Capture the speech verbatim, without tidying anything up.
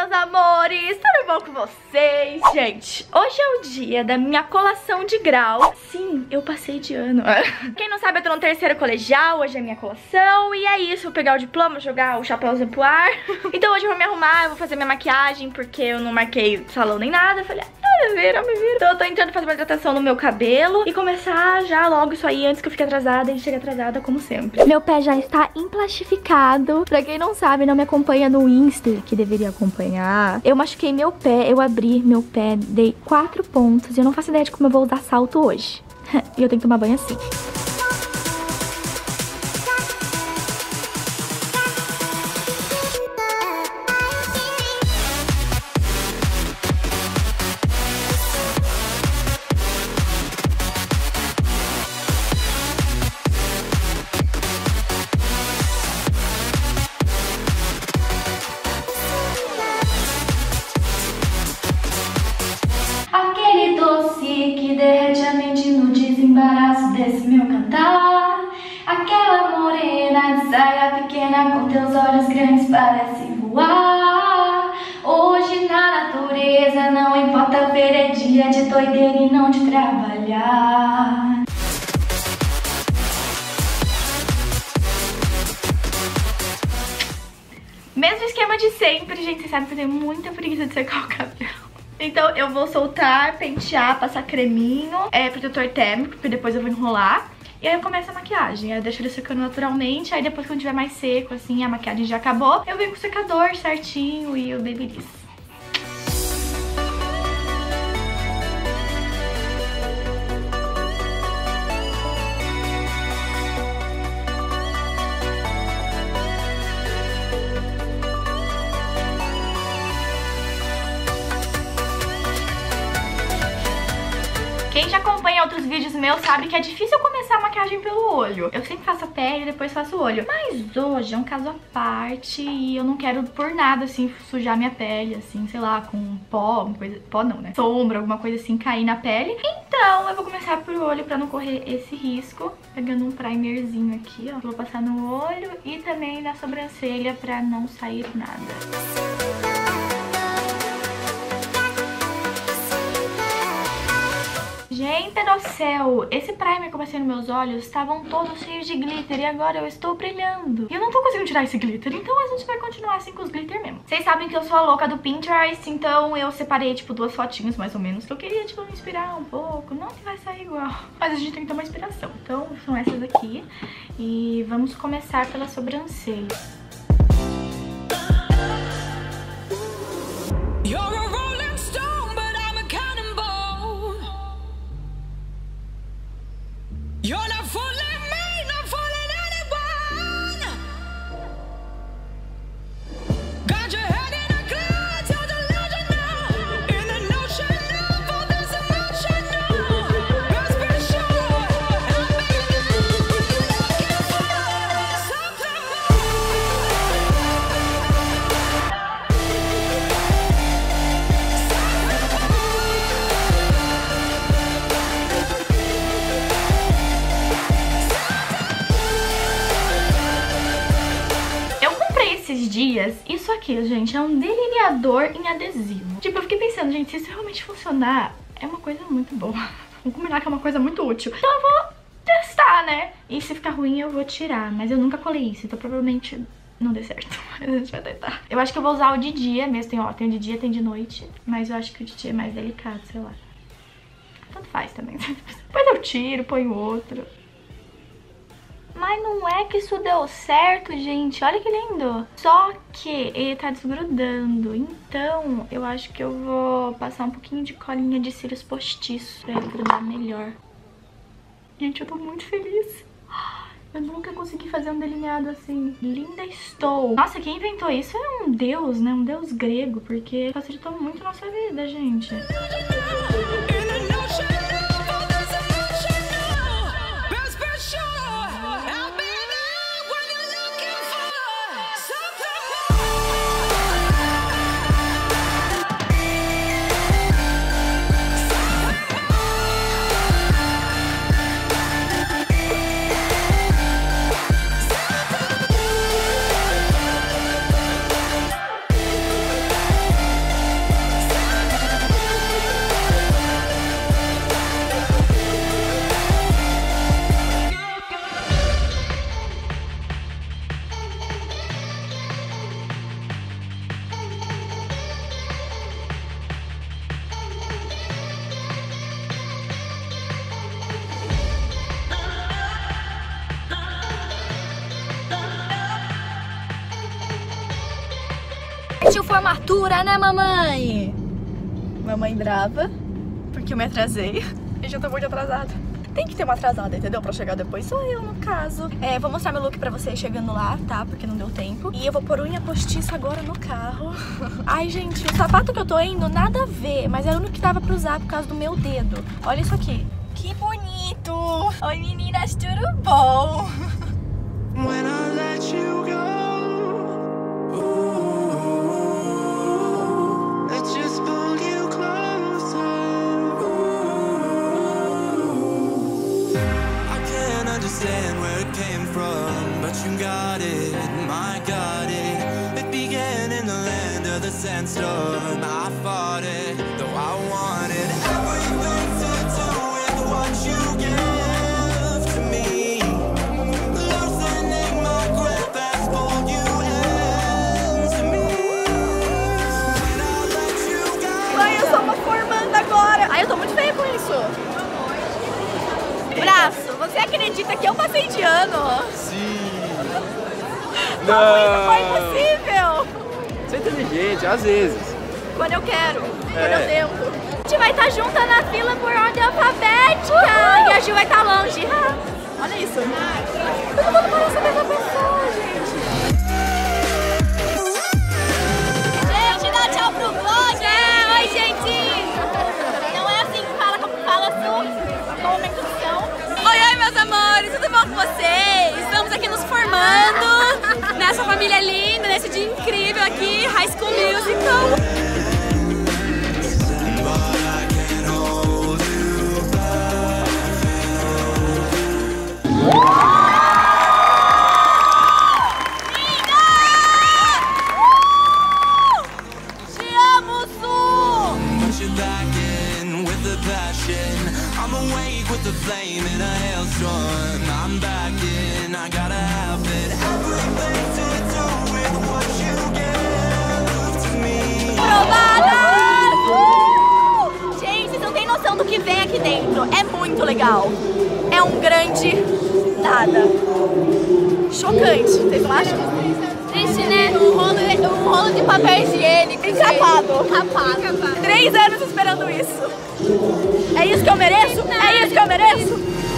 meus amores! Tudo bom com vocês? Gente, hoje é o dia da minha colação de grau. Sim, eu passei de ano. Quem não sabe, eu tô no terceiro colegial, hoje é minha colação. E é isso, vou pegar o diploma, jogar o chapéuzinho pro ar. Então hoje eu vou me arrumar, eu vou fazer minha maquiagem, porque eu não marquei salão nem nada. Eu falei, ah, me vira, me vira. Então eu tô tentando fazer uma hidratação no meu cabelo e começar já logo isso aí, antes que eu fique atrasada e chegue atrasada, como sempre. Meu pé já está emplastificado. Pra quem não sabe, não me acompanha no Insta, que deveria acompanhar. Eu machuquei meu pé, eu abri meu pé, dei quatro pontos e eu não faço ideia de como eu vou usar salto hoje. E eu tenho que tomar banho assim. Que derrete a mente no desembaraço desse meu cantar. Aquela morena de saia pequena com teus olhos grandes parece voar. Hoje na natureza não importa ver, é dia de doideira e não de trabalhar. Mesmo esquema de sempre, gente, vocês sabem que eu tenho muita preguiça de secar o cabelo. Então eu vou soltar, pentear, passar creminho, é, protetor térmico, porque depois eu vou enrolar. E aí eu começo a maquiagem, aí eu deixo ele secando naturalmente. Aí depois, quando tiver mais seco, assim, a maquiagem já acabou, eu venho com o secador certinho e o Babyliss. Quem já acompanha outros vídeos meus sabe que é difícil começar a maquiagem pelo olho. Eu sempre faço a pele e depois faço o olho. Mas hoje é um caso à parte e eu não quero por nada, assim, sujar minha pele, assim, sei lá, com pó, uma coisa... Pó não, né? Sombra, alguma coisa assim, cair na pele. Então eu vou começar por olho pra não correr esse risco. Pegando um primerzinho aqui, ó. Vou passar no olho e também na sobrancelha pra não sair nada. Gente do céu, esse primer que eu passei nos meus olhos estavam todos cheios de glitter e agora eu estou brilhando. E eu não tô conseguindo tirar esse glitter, então a gente vai continuar assim com os glitter mesmo. Vocês sabem que eu sou a louca do Pinterest, então eu separei, tipo, duas fotinhas mais ou menos, que eu queria, tipo, me inspirar um pouco. Não que vai sair igual, mas a gente tem que ter uma inspiração. Então são essas aqui e vamos começar pela sobrancelha. You're not fooling me, not fooling anyone. Got your head in a cloud, you're delusional. In the notion of all this emotional. Let's be sure, I'm begging you, looking for something Esses dias, isso aqui, gente, é um delineador em adesivo. Tipo, eu fiquei pensando, gente, se isso realmente funcionar, é uma coisa muito boa. Vamos combinar que é uma coisa muito útil. Então eu vou testar, né? E se ficar ruim, eu vou tirar. Mas eu nunca colei isso, então provavelmente não dê certo. Mas a gente vai tentar. Eu acho que eu vou usar o de dia mesmo. Tem, ó, tem o de dia, tem de noite. Mas eu acho que o de dia é mais delicado, sei lá. Tanto faz também. Depois eu tiro, ponho outro. Mas não é que isso deu certo, gente. Olha que lindo. Só que ele tá desgrudando. Então, eu acho que eu vou passar um pouquinho de colinha de cílios postiço pra ele grudar melhor. Gente, eu tô muito feliz. Eu nunca consegui fazer um delineado assim. Linda estou. Nossa, quem inventou isso é um deus, né? Um deus grego, porque facilitou muito a nossa vida, gente. formatura, né, mamãe? Mamãe brava, porque eu me atrasei. E já tô muito atrasada. Tem que ter uma atrasada, entendeu? Pra chegar depois. Sou eu, no caso. É, vou mostrar meu look pra vocês chegando lá, tá? Porque não deu tempo. E eu vou pôr unha postiça agora no carro. Ai, gente, o sapato que eu tô indo, nada a ver. Mas era o único que dava pra usar por causa do meu dedo. Olha isso aqui. Que bonito! Oi, meninas, tudo bom? When I let you go, ooh, I just pull you closer. Ooh, I can't understand where it came from, but you got it, I got it. It began in the land of the sandstorm. I fought it, though I wanted everything to do with what you gave. Ai, eu tô muito feia com isso. Braço, você acredita que eu passei de ano? Sim. Como isso foi impossível? Você é inteligente, às vezes. Quando eu quero, quando É. eu tento. A gente vai estar junta na fila por ordem alfabética. Uhul. E a Gil vai estar longe. Olha isso. Todo mundo parece a mesma pessoa, gente. Gente, dá tchau pro vlog. É, oi, gente. Oi, oi, meus amores, tudo bom com vocês? Estamos aqui nos formando nessa família linda, nesse dia incrível aqui, High School Musical. Te amo, Su! I'm awake with the flame in a hailstorm. I'm back in, I gotta have it. Everything to do with what you gave to me. Aprovada! Uh! Gente, vocês não têm noção do que vem aqui dentro. É muito legal. É um grande nada. Chocante, vocês não acham? Triste, né? Um rolo, um rolo de papel higiênico. Encapado. Encapado. Três anos esperando isso. É isso que eu mereço? É isso que eu mereço?